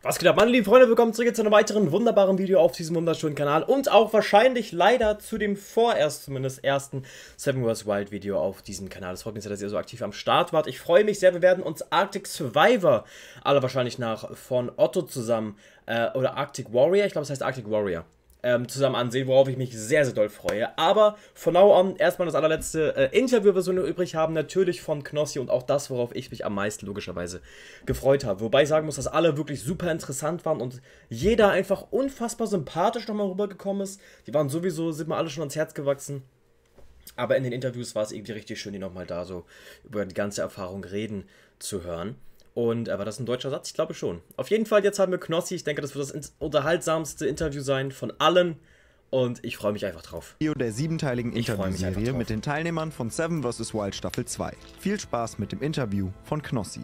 Was geht ab, meine lieben Freunde, willkommen zurück zu einem weiteren wunderbaren Video auf diesem wunderschönen Kanal und auch wahrscheinlich leider zu dem vorerst zumindest ersten Seven vs. Wild Video auf diesem Kanal. Es freut mich sehr, dass ihr so aktiv am Start wart. Ich freue mich sehr, wir werden uns Arctic Survivor aller wahrscheinlich nach von Otto zusammen, oder Arctic Warrior, ich glaube es heißt Arctic Warrior, zusammen ansehen, worauf ich mich sehr, sehr doll freue. Aber von now on erstmal das allerletzte Interview, was wir nur übrig haben, natürlich von Knossi und auch das, worauf ich mich am meisten logischerweise gefreut habe. Wobei ich sagen muss, dass alle wirklich super interessant waren und jeder einfach unfassbar sympathisch nochmal rübergekommen ist. Die waren sowieso, sind mir alle schon ans Herz gewachsen. Aber in den Interviews war es irgendwie richtig schön, die nochmal da so über die ganze Erfahrung reden zu hören. Und, aber das ist ein deutscher Satz? Ich glaube schon. Auf jeden Fall, jetzt haben wir Knossi. Ich denke, das wird das unterhaltsamste Interview sein von allen. Und ich freue mich einfach drauf. Video der siebenteiligen Interviewserie mit den Teilnehmern von Seven vs. Wild Staffel 2. Viel Spaß mit dem Interview von Knossi.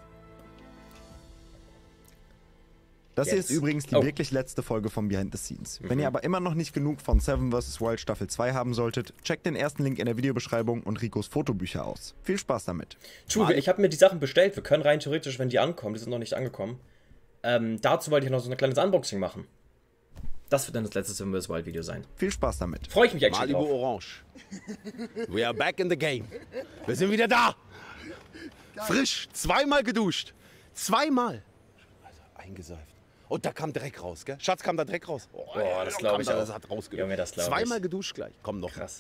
Das hier ist übrigens die wirklich letzte Folge von Behind the Scenes. Wenn ihr aber immer noch nicht genug von Seven vs. Wild Staffel 2 haben solltet, checkt den ersten Link in der Videobeschreibung und Ricos Fotobücher aus. Viel Spaß damit. True, ich habe mir die Sachen bestellt. Wir können rein theoretisch, wenn die ankommen, die sind noch nicht angekommen, dazu wollte ich noch so ein kleines Unboxing machen. Das wird dann das letzte Seven vs. Wild Video sein. Viel Spaß damit. Freue ich mich actually Malibu drauf. Orange. We are back in the game. Wir sind wieder da. Frisch. Zweimal geduscht. Zweimal. Also eingeseift. Und da kam Dreck raus, gell? Schatz, kam da Dreck raus. Oh, das glaube ich auch. Das hat rausgeduscht. Junge, das glaube ich. Zweimal geduscht gleich. Komm noch. Krass.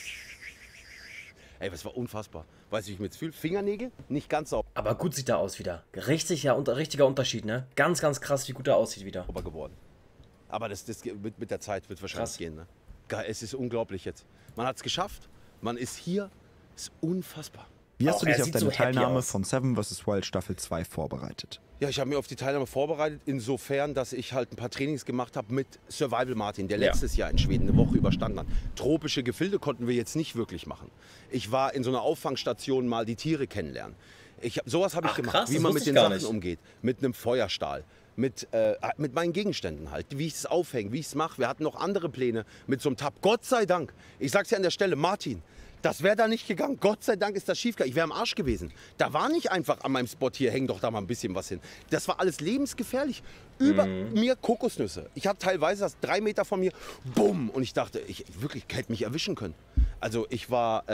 Ey, das war unfassbar. Weißt du, wie ich mich jetzt fühle? Fingernägel, nicht ganz sauber Aber gut sieht er aus wieder. Richtiger Unterschied, ne? Ganz, ganz krass, wie gut er aussieht wieder. geworden. Aber das mit der Zeit wird wahrscheinlich Krass. gehen, ne? Geil, es ist unglaublich jetzt. Man hat es geschafft. Man ist hier. Ist unfassbar. Wie hast Auch du er dich auf sieht deine so happy Teilnahme aus. von Seven vs. Wild Staffel 2 vorbereitet? Ja, ich habe mich auf die Teilnahme vorbereitet, insofern, dass ich halt ein paar Trainings gemacht habe mit Survival Martin, der letztes Jahr in Schweden eine Woche überstanden hat. Tropische Gefilde konnten wir jetzt nicht wirklich machen. Ich war in so einer Auffangstation mal die Tiere kennenlernen. Sowas habe ich gemacht, krass, wie das man wusste mit ich den gar Sachen nicht. umgeht, mit einem Feuerstahl. Mit meinen Gegenständen halt, wie ich es aufhänge, wie ich es mache. Wir hatten noch andere Pläne mit so einem Tab. Gott sei Dank, ich sag's ja an der Stelle, Martin, das wäre da nicht gegangen. Gott sei Dank ist das schiefgegangen. Ich wäre am Arsch gewesen. Da war nicht einfach an meinem Spot hier, häng doch da mal ein bisschen was hin. Das war alles lebensgefährlich. Über mir Kokosnüsse. Ich habe teilweise das 3 Meter von mir, bumm. Und ich dachte, ich wirklich hätte mich erwischen können. Also das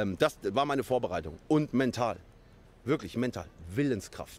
war meine Vorbereitung. Und mental. Wirklich mental. Willenskraft.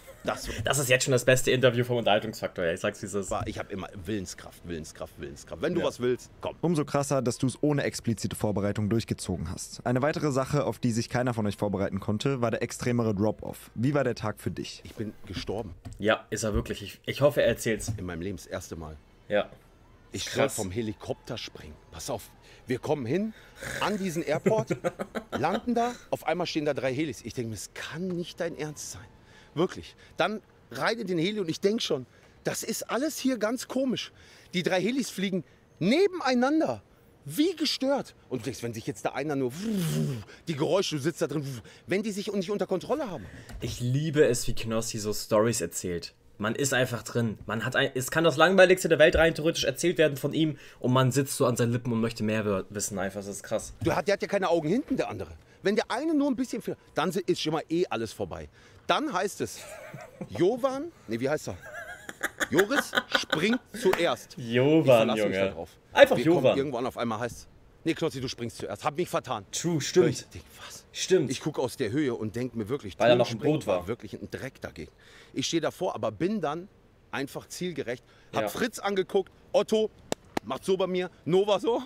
Das ist jetzt schon das beste Interview vom Unterhaltungsfaktor, ja. Ich sag's wie es ist. Ich habe immer Willenskraft. Wenn du was willst, komm. Umso krasser, dass du es ohne explizite Vorbereitung durchgezogen hast. Eine weitere Sache, auf die sich keiner von euch vorbereiten konnte, war der extremere Drop-Off. Wie war der Tag für dich? Ich bin gestorben. Ja, ist er wirklich. Ich hoffe, er erzählt's. In meinem Leben das erste Mal. Ja. Ich soll Krass. vom Helikopter springen. Pass auf, wir kommen hin an diesen Airport, landen da, auf einmal stehen da 3 Helis. Ich denke mir, das kann nicht dein Ernst sein. Wirklich. Dann rein in den Heli und ich denke schon, das ist alles hier ganz komisch. Die 3 Helis fliegen nebeneinander. Wie gestört. Und du denkst, wenn sich jetzt da einer nur die Geräusche, du sitzt da drin, wenn die sich nicht unter Kontrolle haben. Ich liebe es, wie Knossi so Stories erzählt. Man ist einfach drin. Es kann das Langweiligste der Welt rein theoretisch erzählt werden von ihm und man sitzt so an seinen Lippen und möchte mehr wissen. Einfach, das ist krass. Der hat ja keine Augen hinten, der andere. Wenn der eine nur ein bisschen fehlt, dann ist schon mal alles vorbei. Dann heißt es, wie heißt er? Joris springt zuerst. Jovan, Ich verlasse mich da Junge. drauf. Einfach Wir kommen Jovan. irgendwann auf einmal heißt, nee, Knossi, du springst zuerst. Hab mich vertan. True, stimmt. Ich denk, was? Stimmt. Ich gucke aus der Höhe und denke mir wirklich, Weil er noch im Turmspringen Boot war. wirklich ein Dreck dagegen. Ich stehe davor, aber bin dann einfach zielgerecht. Hab Ja. Fritz angeguckt, Otto macht so bei mir, Nova so.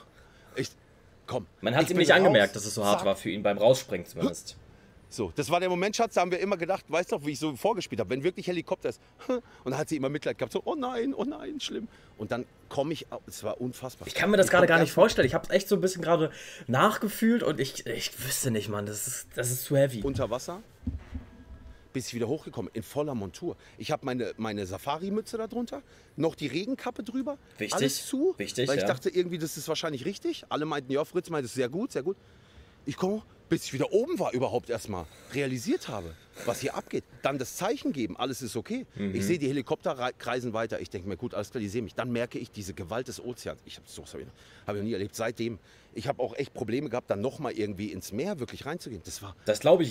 Komm. Man hat ich ihm bin nicht angemerkt, raus, dass es so hart zack. war für ihn beim Rausspringen zumindest. So, das war der Moment, Schatz, da haben wir immer gedacht, weißt du, wie ich so vorgespielt habe, wenn wirklich Helikopter ist. Und da hat sie immer Mitleid gehabt, so, oh nein, schlimm. Und dann komme ich, es war unfassbar. Ich kann mir das gerade komm gar nicht erst- vorstellen. Ich habe es echt so ein bisschen gerade nachgefühlt und ich wüsste nicht, Mann. Das ist zu heavy. Unter Wasser, bis ich wieder hochgekommen bin, in voller Montur. Ich habe meine Safari-Mütze da drunter, noch die Regenkappe drüber, Wichtig, alles zu, wichtig, weil ich ja. dachte irgendwie, das ist wahrscheinlich richtig. Alle meinten, ja, Fritz meinte, sehr gut, sehr gut. Ich komme, bis ich wieder oben war, überhaupt erstmal realisiert habe, was hier abgeht. Dann das Zeichen geben, alles ist okay. Ich sehe, die Helikopter kreisen weiter. Ich denke mir, gut, alles klar, die sehen mich. Dann merke ich diese Gewalt des Ozeans. Hab ich noch nie erlebt. Seitdem, ich habe auch echt Probleme gehabt, dann nochmal irgendwie ins Meer wirklich reinzugehen. Das glaube ich ihm.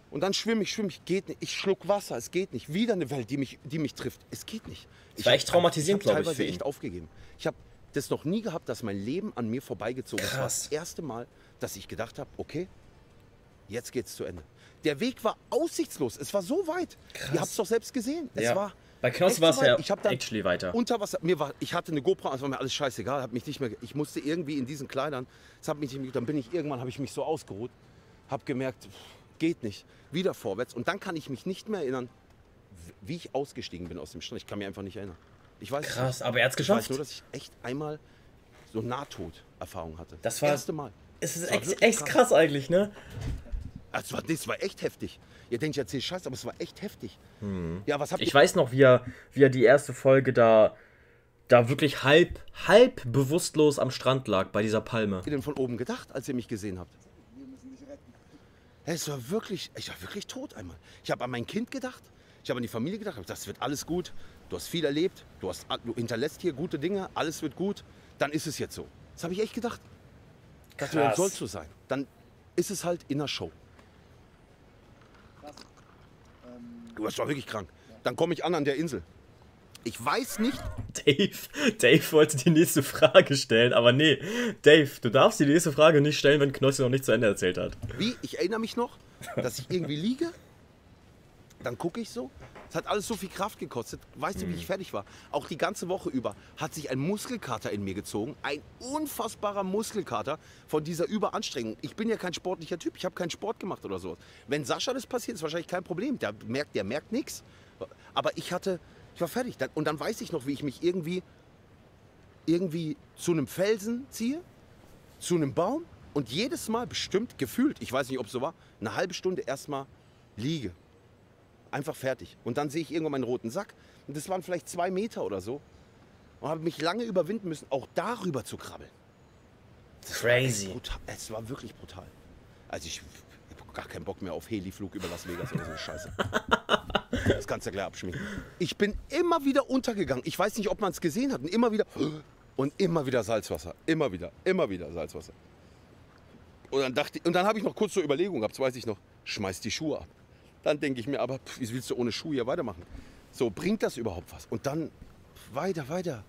Und dann schwimme ich, geht nicht. Ich schluck Wasser, es geht nicht. Wieder eine Welle, die mich trifft. Es geht nicht. Das war echt traumatisierend, glaube ich, teilweise echt aufgegeben. Ich habe das noch nie gehabt, dass mein Leben an mir vorbeigezogen ist. Das war das erste Mal, dass ich gedacht habe, okay, jetzt geht's zu Ende. Der Weg war aussichtslos. Es war so weit. Krass. Ihr habt es doch selbst gesehen. Es war bei Knossi war es ja actually weiter. Unter Wasser. Ich hatte eine GoPro, es war mir alles scheißegal. Hat mich nicht mehr, ich musste irgendwie in diesen Kleidern, dann bin ich irgendwann, habe ich mich so ausgeruht, habe gemerkt, geht nicht. Wieder vorwärts. Und dann kann ich mich nicht mehr erinnern, wie ich ausgestiegen bin aus dem Strand. Ich kann mich einfach nicht erinnern. Ich weiß krass, aber er hat es geschafft. Ich weiß nur, dass ich echt einmal so Nahtoderfahrung hatte. Das war das erste Mal. Es ist echt krass eigentlich, ne? Das war echt heftig. Ihr denkt, ich erzähle Scheiße, aber es war echt heftig. Ja, ich weiß noch, wie er die erste Folge da wirklich halb bewusstlos am Strand lag, bei dieser Palme. Was habt ihr denn von oben gedacht, als ihr mich gesehen habt? Wir müssen dich retten. Ich war wirklich tot einmal. Ich habe an mein Kind gedacht, ich habe an die Familie gedacht, das wird alles gut. Du hast viel erlebt, du hinterlässt hier gute Dinge, alles wird gut. Dann ist es jetzt so. Das habe ich echt gedacht. Das soll so sein. Dann ist es halt in der Show. Du warst doch wirklich krank. Dann komme ich an der Insel. Ich weiß nicht. Dave wollte die nächste Frage stellen, aber nee. Dave, du darfst die nächste Frage nicht stellen, wenn Knossi noch nicht zu Ende erzählt hat. Ich erinnere mich noch, dass ich irgendwie liege. Dann gucke ich so. Es hat alles so viel Kraft gekostet. Weißt du, wie ich fertig war? Auch die ganze Woche über hat sich ein Muskelkater in mir gezogen. Ein unfassbarer Muskelkater von dieser Überanstrengung. Ich bin ja kein sportlicher Typ. Ich habe keinen Sport gemacht oder so. Wenn Sascha das passiert, ist wahrscheinlich kein Problem. Der merkt nichts. Aber ich war fertig. Und dann weiß ich noch, wie ich mich irgendwie zu einem Felsen ziehe, zu einem Baum und jedes Mal bestimmt gefühlt, ich weiß nicht, ob es so war, eine halbe Stunde erstmal liege. Einfach fertig. Und dann sehe ich irgendwann meinen roten Sack. Und das waren vielleicht 2 Meter oder so. Und habe mich lange überwinden müssen, auch darüber zu krabbeln. Crazy. Es war wirklich brutal. Also ich habe gar keinen Bock mehr auf Heliflug über Las Vegas oder so eine Scheiße. Das kannst du ja gleich abschminken. Ich bin immer wieder untergegangen. Ich weiß nicht, ob man es gesehen hat. Und immer wieder Salzwasser. Immer wieder Salzwasser. Und dann habe ich noch kurz so Überlegung gehabt, das weiß ich noch, schmeiß die Schuhe ab. Dann denke ich mir, aber wie willst du ohne Schuhe hier weitermachen? So, bringt das überhaupt was? Und dann weiter.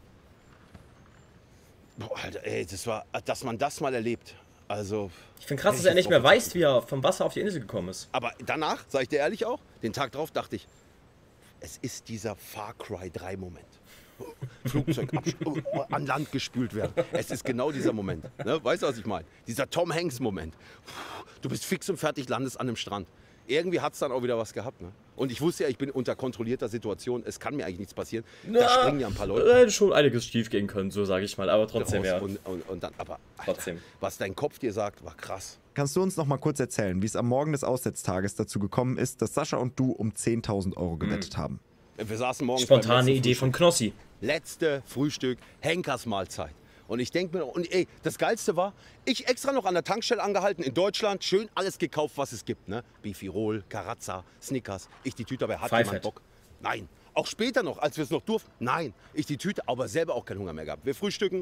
Boah, Alter, ey, dass man das mal erlebt. Also. Ich finde krass, dass er nicht mehr weiß, wie er vom Wasser auf die Insel gekommen ist. Aber danach, sage ich dir ehrlich auch, den Tag drauf dachte ich, es ist dieser Far Cry 3 Moment. Flugzeug an Land gespült werden. Es ist genau dieser Moment. Ne? Weißt du, was ich meine? Dieser Tom Hanks Moment. Du bist fix und fertig, landest an einem Strand. Irgendwie hat es dann auch wieder was gehabt. Ne? Und ich wusste ja, ich bin unter kontrollierter Situation. Es kann mir eigentlich nichts passieren. Da springen ja ein paar Leute. Hätte schon einiges schief gehen können, so sage ich mal. Aber trotzdem, ja. Und dann, aber Alter, trotzdem. Was dein Kopf dir sagt, war krass. Kannst du uns noch mal kurz erzählen, wie es am Morgen des Aussetztages dazu gekommen ist, dass Sascha und du um 10.000 € gewettet haben? Wir saßen morgens spontane Idee von Knossi. Letzte Frühstück, Henkersmahlzeit. Und ich denke mir, und ey, das Geilste war, ich extra noch an der Tankstelle angehalten in Deutschland, schön alles gekauft, was es gibt, ne? Bifirol, Carazza, Snickers. Ich die Tüte, aber hat jemand Bock? Nein. Auch später noch, als wir es noch durften? Nein. Ich die Tüte, aber selber auch keinen Hunger mehr gehabt. Wir frühstücken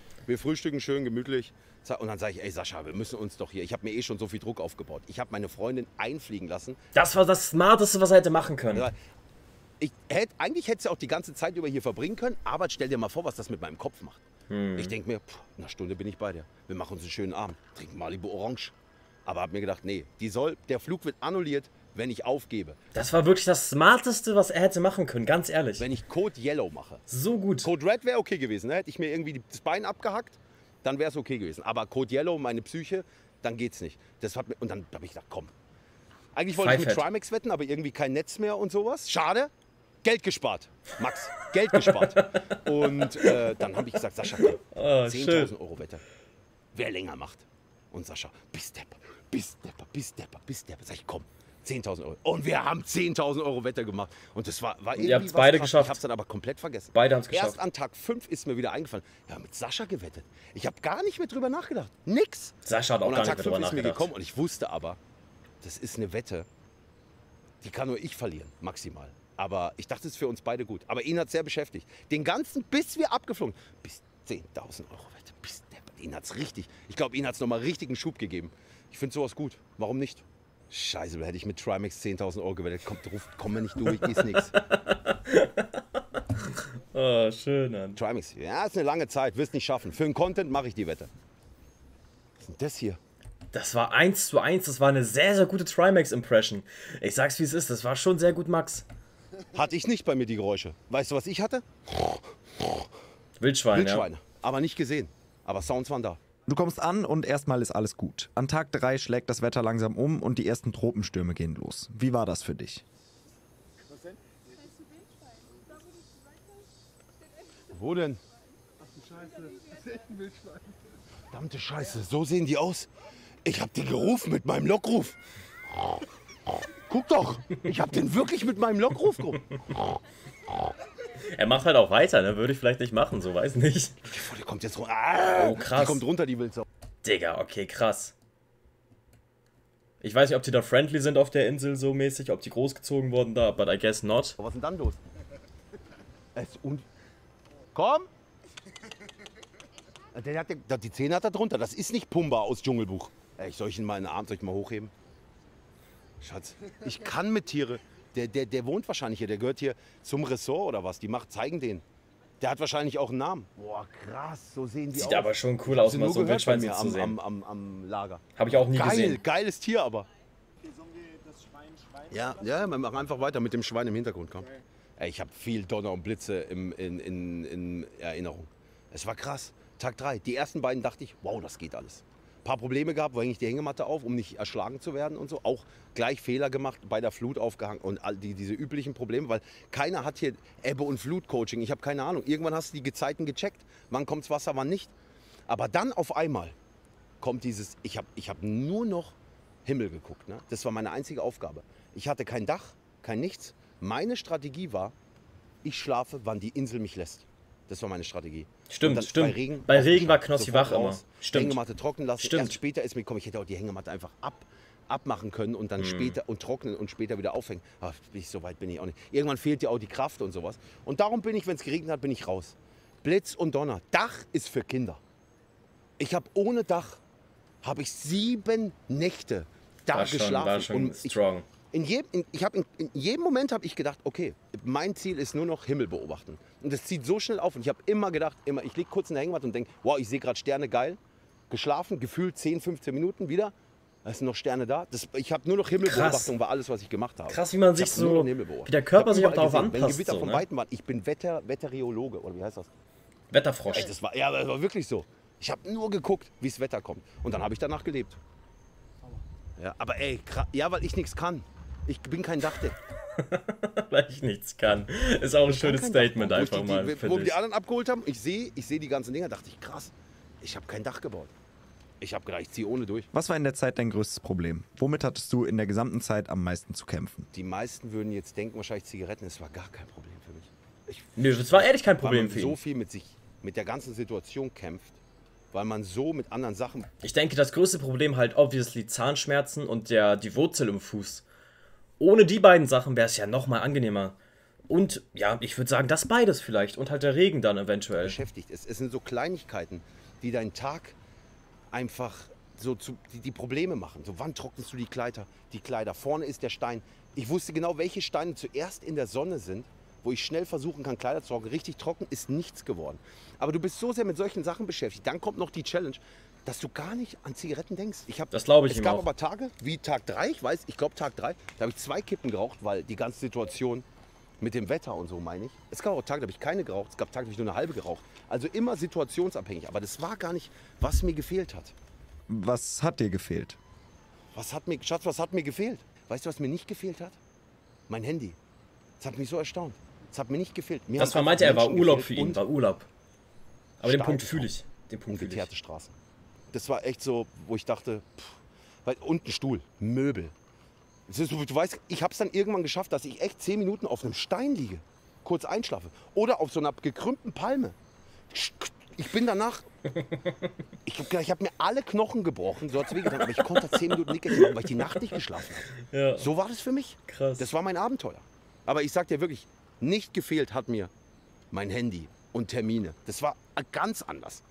schön gemütlich. Und dann sage ich, ey Sascha, wir müssen uns doch hier, ich habe mir schon so viel Druck aufgebaut. Ich habe meine Freundin einfliegen lassen. Das war das Smarteste, was er hätte machen können. Eigentlich hätte sie auch die ganze Zeit über hier verbringen können, aber stell dir mal vor, was das mit meinem Kopf macht. Ich denke mir, in einer Stunde bin ich bei dir. Wir machen uns einen schönen Abend, trinken Malibu Orange. Aber habe mir gedacht, nee, der Flug wird annulliert, wenn ich aufgebe. Das war wirklich das Smarteste, was er hätte machen können, ganz ehrlich. Wenn ich Code Yellow mache. So gut. Code Red wäre okay gewesen, ne? Hätte ich mir irgendwie das Bein abgehackt, dann wäre es okay gewesen. Aber Code Yellow, meine Psyche, dann geht's nicht. Und dann habe ich gedacht, komm. Eigentlich wollte ich mit Trimax wetten, aber irgendwie kein Netz mehr und sowas. Schade. Geld gespart, Max, Geld gespart. Und dann habe ich gesagt, Sascha, komm, 10.000 € Wette. Wer länger macht. Und Sascha, bis Depper. Sag ich, komm, 10.000 €. Und wir haben 10.000 € Wette gemacht. Und das war irgendwie ihr habt es beide geschafft. Ich habe es dann aber komplett vergessen. Beide haben es geschafft. Erst an Tag 5 ist mir wieder eingefallen, ja, mit Sascha gewettet. Ich habe gar nicht mehr drüber nachgedacht. Nix. Sascha hat auch gar nicht mehr drüber nachgedacht. Und an Tag 5 ist mir gekommen und ich wusste aber, das ist eine Wette, die kann nur ich verlieren, maximal. Aber ich dachte, es ist für uns beide gut. Aber ihn hat es sehr beschäftigt. Den ganzen, bis wir abgeflogen, bis 10.000 € Wette, bis ihn hat es richtig, ich glaube, ihn hat es nochmal richtigen Schub gegeben. Ich finde sowas gut. Warum nicht? Scheiße, da hätte ich mit Trimax 10.000 Euro gewettet. Kommen wir nicht durch, ist nix. Oh, schön, Mann. Trimax, ja, ist eine lange Zeit, wirst nicht schaffen. Für den Content mache ich die Wette. Was ist denn das hier? Das war 1:1, das war eine sehr, sehr gute Trimax-Impression. Ich sag's wie es ist, das war schon sehr gut, Max. Hatte ich nicht bei mir die Geräusche. Weißt du, was ich hatte? Wildschweine. Wildschweine. Aber nicht gesehen. Aber Sounds waren da. Du kommst an und erstmal ist alles gut. An Tag 3 schlägt das Wetter langsam um und die ersten Tropenstürme gehen los. Wie war das für dich? Wo denn? Ach du Scheiße, das ist echt ein Wildschwein. Verdammte Scheiße, so sehen die aus. Ich hab die gerufen mit meinem Lockruf. Guck doch, ich hab den wirklich mit meinem Lockruf gerufen. Er macht halt auch weiter, ne? Würde ich vielleicht nicht machen, so weiß nicht. Die kommt jetzt runter. Oh, krass. Die kommt runter, die Wildsau. Digga, okay, krass. Ich weiß nicht, ob die da friendly sind auf der Insel so mäßig, ob die großgezogen wurden da, but I guess not. Was ist denn dann los? Komm! Die Zähne hat er drunter. Das ist nicht Pumba aus Dschungelbuch. Soll ich ihn mal in den Arm, soll ich mal hochheben? Schatz, ich kann mit Tiere. Der wohnt wahrscheinlich hier, der gehört hier zum Ressort oder was. Die zeigen den. Der hat wahrscheinlich auch einen Namen. Boah, krass, so sehen die aus. Sieht aber schon cool aus, mal so ein Wildschwein zu sehen. Am Lager. Habe ich auch nie gesehen. Geiles Tier aber. Ja, wir machen einfach weiter mit dem Schwein im Hintergrund. Komm. Ich habe viel Donner und Blitze in Erinnerung. Es war krass. Tag 3. Die ersten beiden dachte ich, wow, das geht alles. Ein paar Probleme gehabt, wo hänge ich die Hängematte auf, um nicht erschlagen zu werden und so. Auch gleich Fehler gemacht, bei der Flut aufgehangen und all diese üblichen Probleme, weil keiner hat hier Ebbe- und Flut-Coaching. Ich habe keine Ahnung. Irgendwann hast du die Gezeiten gecheckt, wann kommt's Wasser, wann nicht. Aber dann auf einmal kommt dieses, ich hab nur noch Himmel geguckt. Ne? Das war meine einzige Aufgabe. Ich hatte kein Dach, kein Nichts. Meine Strategie war, ich schlafe, wann die Insel mich lässt. Das war meine Strategie. Stimmt, stimmt. Bei Regen war Knossi wach immer. Stimmt. Hängematte trocknen lassen. Stimmt. Erst später ist mir gekommen, ich hätte auch die Hängematte einfach abmachen können und dann später und trocknen und später wieder aufhängen. Aber so weit bin ich auch nicht. Irgendwann fehlt dir auch die Kraft und sowas. Und darum bin ich, wenn es geregnet hat, bin ich raus. Blitz und Donner. Dach ist für Kinder. Ich habe ohne Dach, habe ich 7 Nächte da geschlafen. War schon strong. In jedem Moment habe ich gedacht, okay, mein Ziel ist nur noch Himmel beobachten. Und das zieht so schnell auf. Und ich habe immer gedacht, ich liege kurz in der Hängematte und denke, wow, ich sehe gerade Sterne, geil. Geschlafen, gefühlt 10, 15 Minuten wieder. Da sind noch Sterne da. Ich habe nur noch Himmelbeobachtung, war alles, was ich gemacht habe. Krass, wie man sich so, wie der Körper sich auch darauf anpasst. Wenn Gewitter so, von ne? Weitem waren. Ich bin Wetteriologe, oder wie heißt das? Wetterfrosch. Das war wirklich so. Ich habe nur geguckt, wie das Wetter kommt. Und dann habe ich danach gelebt. Ja, aber ey, weil ich nichts kann. Ich bin kein Dachdeck. Weil ich nichts kann. Ist auch ein schönes Statement Dach. einfach mal. Wo wir die anderen abgeholt haben, ich sehe die ganzen Dinger, dachte ich, krass, ich habe kein Dach gebaut. Ich habe gedacht, ich ziehe ohne durch. Was war in der Zeit dein größtes Problem? Womit hattest du in der gesamten Zeit am meisten zu kämpfen? Die meisten würden jetzt denken, wahrscheinlich Zigaretten, das war gar kein Problem für mich. Nö, das war ehrlich kein Problem für ihn. Weil man so viel mit der ganzen Situation kämpft, weil man so mit anderen Sachen... Ich denke, das größte Problem halt obviously Zahnschmerzen und die Wurzel im Fuß. Ohne die beiden Sachen wäre es ja nochmal angenehmer. Und ja, ich würde sagen, das beides vielleicht. Und halt der Regen dann eventuell. Beschäftigt. Es sind so Kleinigkeiten, die deinen Tag einfach so die Probleme machen. So, wann trocknest du die Kleider? Vorne ist der Stein. Ich wusste genau, welche Steine zuerst in der Sonne sind, wo ich schnell versuchen kann, Kleider zu trocknen. Richtig trocken ist nichts geworden. Aber du bist so sehr mit solchen Sachen beschäftigt. Dann kommt noch die Challenge, dass du gar nicht an Zigaretten denkst. Das glaube ich ihm auch. Es gab aber Tage, wie Tag 3, ich glaube Tag 3, da habe ich 2 Kippen geraucht, weil die ganze Situation mit dem Wetter und so, meine ich. Es gab auch Tage, da habe ich keine geraucht, es gab Tage, da habe ich nur eine halbe geraucht. Also immer situationsabhängig, aber das war gar nicht, was mir gefehlt hat. Was hat dir gefehlt? Schatz, was hat mir gefehlt? Weißt du, was mir nicht gefehlt hat? Mein Handy. Das hat mich so erstaunt. Das hat mir nicht gefehlt. Das war, meinte er, war Urlaub für ihn, war Urlaub. Aber den Punkt fühle ich. Und geteerte Straßen. Das war echt so, wo ich dachte, und ein Stuhl, Möbel. Du weißt, ich habe es dann irgendwann geschafft, dass ich echt 10 Minuten auf einem Stein liege, kurz einschlafe. Oder auf so einer gekrümmten Palme. Ich bin danach, ich habe mir alle Knochen gebrochen, so hat's wehgetan, aber ich konnte 10 Minuten nicht machen, weil ich die Nacht nicht geschlafen habe. Ja. So war das für mich. Krass. Das war mein Abenteuer. Aber ich sag dir wirklich, nicht gefehlt hat mir mein Handy und Termine. Das war ganz anders.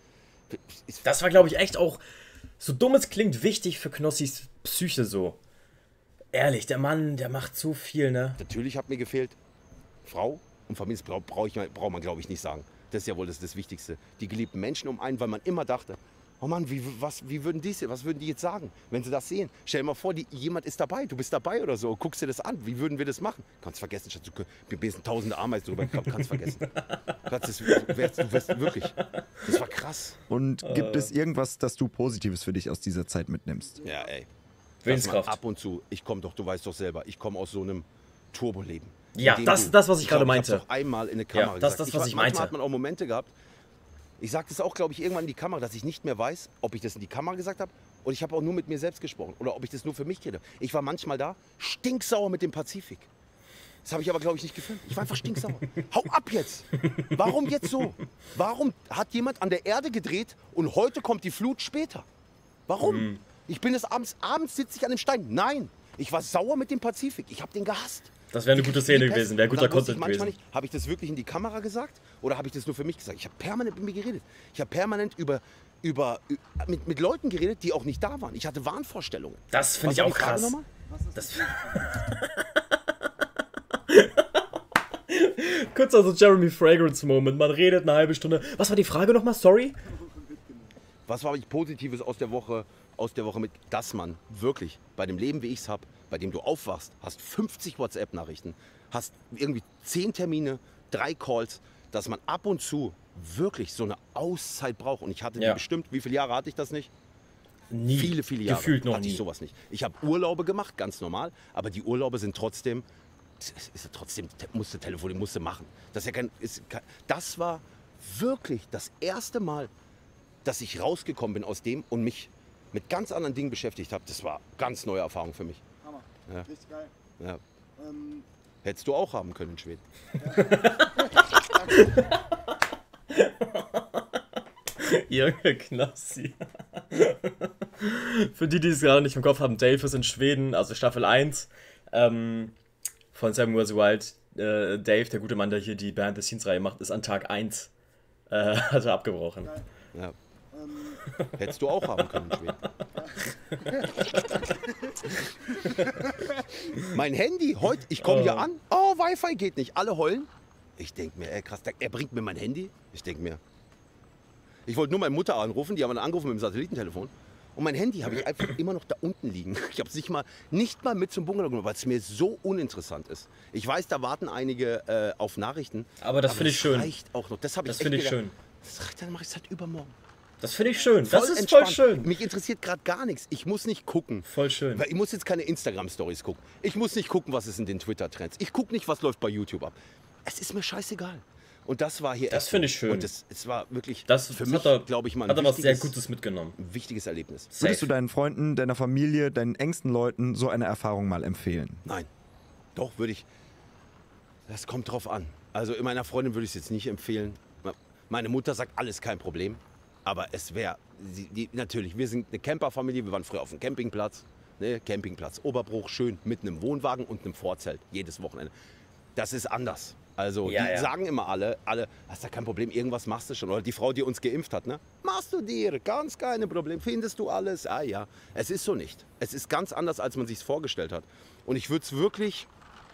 Das war, glaube ich, echt auch, so dumm es klingt, wichtig für Knossis Psyche so. Ehrlich, der Mann, der macht so viel, ne? Natürlich hat mir gefehlt Frau und Familie, braucht man, glaube ich, nicht sagen. Das ist ja wohl das Wichtigste. Die geliebten Menschen um einen, weil man immer dachte, oh Mann, was würden die jetzt sagen, wenn sie das sehen? Stell dir mal vor, jemand ist dabei, du bist dabei oder so, guckst dir das an, wie würden wir das machen? Kannst vergessen, Schatz, wir besen tausende Ameisen drüber, kannst vergessen. Du wärst wirklich, das war krass. Und gibt es irgendwas, das du Positives für dich aus dieser Zeit mitnimmst? Ja, ey. Willenskraft. Ab und zu, du weißt doch selber, ich komme aus so einem Turboleben. Ja, das, was ich gerade meinte. Ich habe doch einmal in eine Kamera gesagt. Das, was ich meinte. Manchmal hat man auch Momente gehabt, ich sage das auch, glaube ich, irgendwann in die Kamera, dass ich nicht mehr weiß, ob ich das in die Kamera gesagt habe und ich habe auch nur mit mir selbst gesprochen oder ob ich das nur für mich rede. Ich war manchmal da, stinksauer mit dem Pazifik. Das habe ich aber, glaube ich, nicht gefilmt. Ich war einfach stinksauer. Hau ab jetzt! Warum jetzt so? Warum hat jemand an der Erde gedreht und heute kommt die Flut später? Warum? Ich bin es abends sitze ich an dem Stein. Nein, ich war sauer mit dem Pazifik. Ich habe den gehasst. Das wäre eine gute Szene gewesen, wäre guter Content gewesen. Habe ich das wirklich in die Kamera gesagt oder habe ich das nur für mich gesagt? Ich habe permanent mit mir geredet. Ich habe permanent mit Leuten geredet, die auch nicht da waren. Ich hatte Wahnvorstellungen. Das finde ich auch krass. Kurzer so Jeremy Fragrance-Moment. Man redet eine halbe Stunde. Was war die Frage nochmal? Sorry? Was war Positives aus der Woche mit, dass man wirklich bei dem Leben, wie ich es habe, bei dem du aufwachst, hast 50 WhatsApp-Nachrichten, hast irgendwie 10 Termine, 3 Calls, dass man ab und zu wirklich so eine Auszeit braucht. Und ich hatte die bestimmt, wie viele Jahre hatte ich das nicht? Nie. Viele Jahre Gefühlt noch hatte ich nie. sowas nicht. Ich habe Urlaube gemacht, ganz normal, aber die Urlaube sind trotzdem, musste telefonieren, musste machen. Das war wirklich das erste Mal, dass ich rausgekommen bin aus dem und mich mit ganz anderen Dingen beschäftigt habe. Das war eine ganz neue Erfahrung für mich. Hammer. Ja. Richtig geil. Ja. Hättest du auch haben können in Schweden. Junge Knossi. Für die es gerade nicht im Kopf haben, Dave ist in Schweden, also Staffel 1 von Seven vs. Wild. Dave, der gute Mann, der hier die Behind-the-Scenes-Reihe macht, ist an Tag 1 also abgebrochen. Ja. Hättest du auch haben können in Schweden. Mein Handy, heute, ich komme hier an, oh, Wi-Fi geht nicht, alle heulen. Ich denke mir, ey, krass, er bringt mir mein Handy. Ich denke mir, ich wollte nur meine Mutter anrufen, die haben dann angerufen mit dem Satellitentelefon. Und mein Handy habe ich einfach immer noch da unten liegen. Ich habe es nicht mal mit zum Bungalow genommen, weil es mir so uninteressant ist. Ich weiß, da warten einige auf Nachrichten. Aber das finde ich schön. Das reicht auch noch. Das finde ich schön. Das reicht, dann mache ich es halt übermorgen. Das finde ich schön. Voll Das ist entspannt. voll schön. Mich interessiert gerade gar nichts. Ich muss nicht gucken. Voll schön. Weil ich muss jetzt keine Instagram-Stories gucken. Ich muss nicht gucken, was ist in den Twitter-Trends. Ich gucke nicht, was läuft bei YouTube ab. Es ist mir scheißegal. Und das war hier. Das finde ich schön. Und es war wirklich für mich, glaube ich, mal ein was sehr Gutes mitgenommen. Ein wichtiges Erlebnis. Würdest du deinen Freunden, deiner Familie, deinen engsten Leuten so eine Erfahrung mal empfehlen? Nein. Doch, würde ich. Das kommt drauf an. Also in meiner Freundin würde ich es jetzt nicht empfehlen. Meine Mutter sagt, alles kein Problem. Aber es wäre, natürlich, wir sind eine Camperfamilie, wir waren früher auf dem Campingplatz. Ne, Campingplatz Oberbruch, schön, mit einem Wohnwagen und einem Vorzelt, jedes Wochenende. Das ist anders. Also die sagen immer alle, hast da kein Problem, irgendwas machst du schon. Oder die Frau, die uns geimpft hat, ne? Machst du dir, ganz keine Problem, findest du alles? Ah ja, es ist so nicht. Es ist ganz anders, als man sich es vorgestellt hat. Und ich würde es wirklich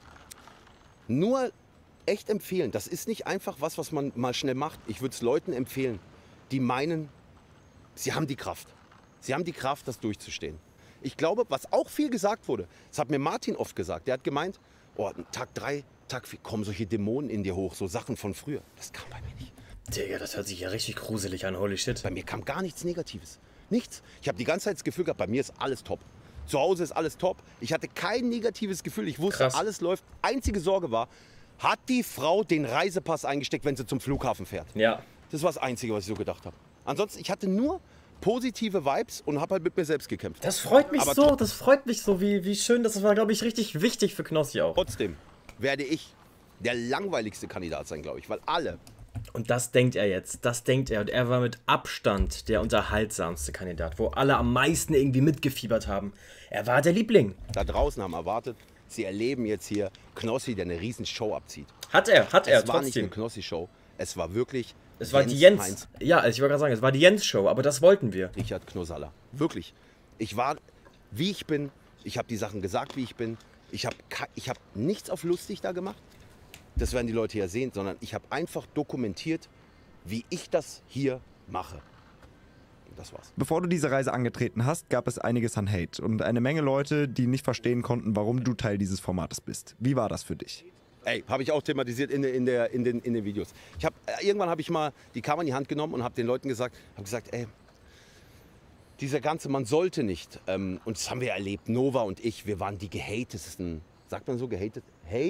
nur echt empfehlen. Das ist nicht einfach was man mal schnell macht. Ich würde es Leuten empfehlen, die meinen, sie haben die Kraft. Sie haben die Kraft, das durchzustehen. Ich glaube, was auch viel gesagt wurde, das hat mir Martin oft gesagt, der hat gemeint, oh, Tag 3, Tag 4, kommen solche Dämonen in dir hoch, so Sachen von früher. Das kam bei mir nicht. Digga, das hört sich ja richtig gruselig an, holy shit. Bei mir kam gar nichts Negatives. Nichts. Ich habe die ganze Zeit das Gefühl gehabt, bei mir ist alles top. Zu Hause ist alles top. Ich hatte kein negatives Gefühl. Ich wusste, alles läuft. Einzige Sorge war, hat die Frau den Reisepass eingesteckt, wenn sie zum Flughafen fährt? Ja. Das war das Einzige, was ich so gedacht habe. Ansonsten, ich hatte nur positive Vibes und habe halt mit mir selbst gekämpft. Das freut mich so, wie schön. Das war, glaube ich, richtig wichtig für Knossi auch. Trotzdem werde ich der langweiligste Kandidat sein, glaube ich, weil alle... Und das denkt er jetzt, Und er war mit Abstand der unterhaltsamste Kandidat, wo alle am meisten irgendwie mitgefiebert haben. Er war der Liebling. Da draußen haben erwartet, sie erleben jetzt hier Knossi, der eine riesen Show abzieht. Hat er, Es war trotzdem. nicht eine Knossi-Show, es war wirklich... Es war die Jens. Ja, also ich wollte gerade sagen, es war die Jens-Show, aber das wollten wir. Richard Knosaller. Wirklich. Ich war, wie ich bin, Ich habe die Sachen gesagt, wie ich bin. Ich hab nichts auf lustig da gemacht. Das werden die Leute ja sehen, sondern ich habe einfach dokumentiert, wie ich das hier mache. Und das war's. Bevor du diese Reise angetreten hast, gab es einiges an Hate und eine Menge Leute, die nicht verstehen konnten, warum du Teil dieses Formates bist. Wie war das für dich? Ey, habe ich auch thematisiert in den Videos. Irgendwann habe ich mal die Kamera in die Hand genommen und habe den Leuten gesagt, ey, dieser ganze, man sollte nicht, und das haben wir erlebt, Nova und ich, wir waren die gehatetesten, sagt man so, gehatet?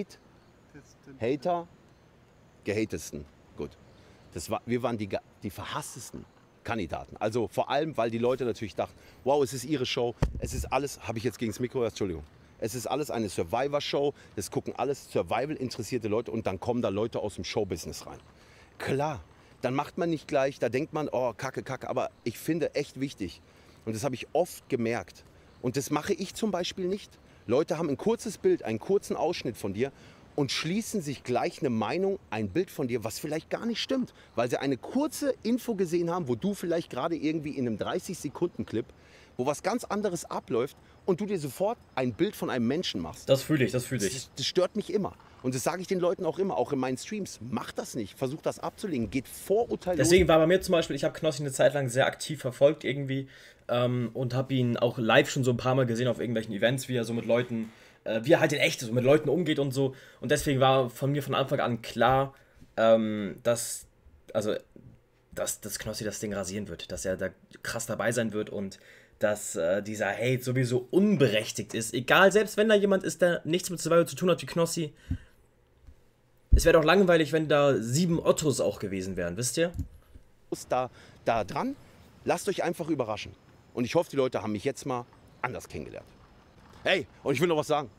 Hater? Gehatetesten, gut. Wir waren die verhasstesten Kandidaten. Also vor allem, weil die Leute natürlich dachten, wow, es ist ihre Show, es ist alles, habe ich jetzt gegen das Mikro, Entschuldigung. Es ist alles eine Survivor-Show, das gucken alles Survival-interessierte Leute und dann kommen da Leute aus dem Showbusiness rein. Klar, dann macht man nicht gleich, da denkt man, oh, Kacke, aber ich finde echt wichtig, und das habe ich oft gemerkt, und das mache ich zum Beispiel nicht. Leute haben ein kurzes Bild, einen kurzen Ausschnitt von dir und schließen sich gleich eine Meinung, ein Bild von dir, was vielleicht gar nicht stimmt, weil sie eine kurze Info gesehen haben, wo du vielleicht gerade irgendwie in einem 30-Sekunden-Clip, wo was ganz anderes abläuft und du dir sofort ein Bild von einem Menschen machst. Das fühle ich. Das stört mich immer. Und das sage ich den Leuten auch immer, auch in meinen Streams. Macht das nicht, versucht das abzulegen, geht vorurteillos. Deswegen war bei mir zum Beispiel, ich habe Knossi eine Zeit lang sehr aktiv verfolgt irgendwie und habe ihn auch live schon so ein paar Mal gesehen auf irgendwelchen Events, wie er so mit Leuten, wie er halt in echt so mit Leuten umgeht und so. Und deswegen war von mir von Anfang an klar, dass Knossi das Ding rasieren wird, dass er da krass dabei sein wird und dass dieser Hate sowieso unberechtigt ist. Egal, selbst wenn da jemand ist, der nichts mit Survival zu tun hat wie Knossi. Es wäre doch langweilig, wenn da 7 Ottos auch gewesen wären, wisst ihr? Da dran, lasst euch einfach überraschen. Und ich hoffe, die Leute haben mich jetzt mal anders kennengelernt. Hey, und ich will noch was sagen.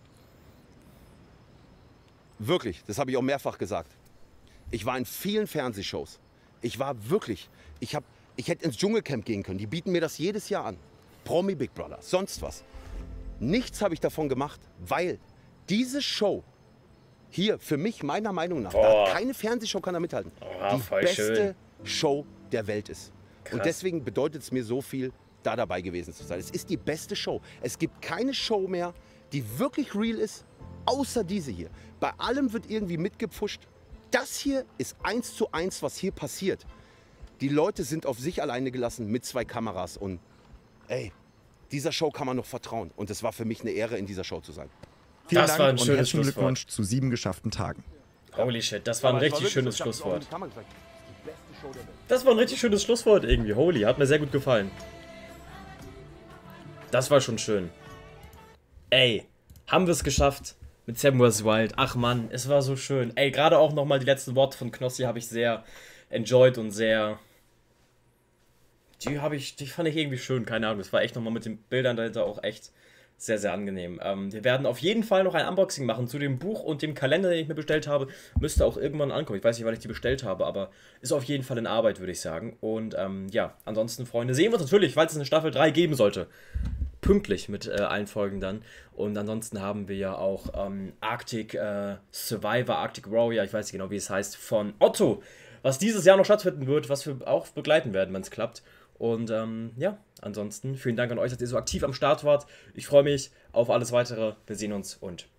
Wirklich, das habe ich auch mehrfach gesagt. Ich war in vielen Fernsehshows. Ich hätte ins Dschungelcamp gehen können. Die bieten mir das jedes Jahr an. Promi Big Brother, sonst was. Nichts habe ich davon gemacht, weil diese Show hier für mich, meiner Meinung nach, keine Fernsehshow kann da mithalten, die beste Show der Welt ist. Krass. Und deswegen bedeutet es mir so viel, da dabei gewesen zu sein. Es ist die beste Show. Es gibt keine Show mehr, die wirklich real ist, außer diese hier. Bei allem wird irgendwie mitgepfuscht. Das hier ist 1:1, was hier passiert. Die Leute sind auf sich alleine gelassen mit 2 Kameras und ey, dieser Show kann man noch vertrauen. Und es war für mich eine Ehre, in dieser Show zu sein. Vielen Dank war ein schönes und herzlichen Glückwunsch zu 7 geschafften Tagen. Holy shit, das war ein richtig schönes Schlusswort. Das war ein richtig schönes Schlusswort irgendwie. Holy, hat mir sehr gut gefallen. Das war schon schön. Ey, haben wir es geschafft mit Seven vs. Wild. Ach Mann, es war so schön. Ey, gerade auch nochmal die letzten Worte von Knossi habe ich sehr enjoyed und sehr... Die fand ich irgendwie schön, keine Ahnung. Das war echt nochmal mit den Bildern dahinter auch echt sehr, sehr angenehm. Wir werden auf jeden Fall noch ein Unboxing machen zu dem Buch und dem Kalender, den ich mir bestellt habe. Müsste auch irgendwann ankommen. Ich weiß nicht, wann ich die bestellt habe, aber ist auf jeden Fall in Arbeit, würde ich sagen. Und ja, ansonsten, Freunde, sehen wir uns natürlich, falls es eine Staffel 3 geben sollte. Pünktlich mit allen Folgen dann. Und ansonsten haben wir ja auch Arctic Survivor, Arctic Warrior, ich weiß nicht genau, wie es heißt, von Otto, was dieses Jahr noch stattfinden wird, was wir auch begleiten werden, wenn es klappt. Und ja, ansonsten vielen Dank an euch, dass ihr so aktiv am Start wart. Ich freue mich auf alles Weitere. Wir sehen uns und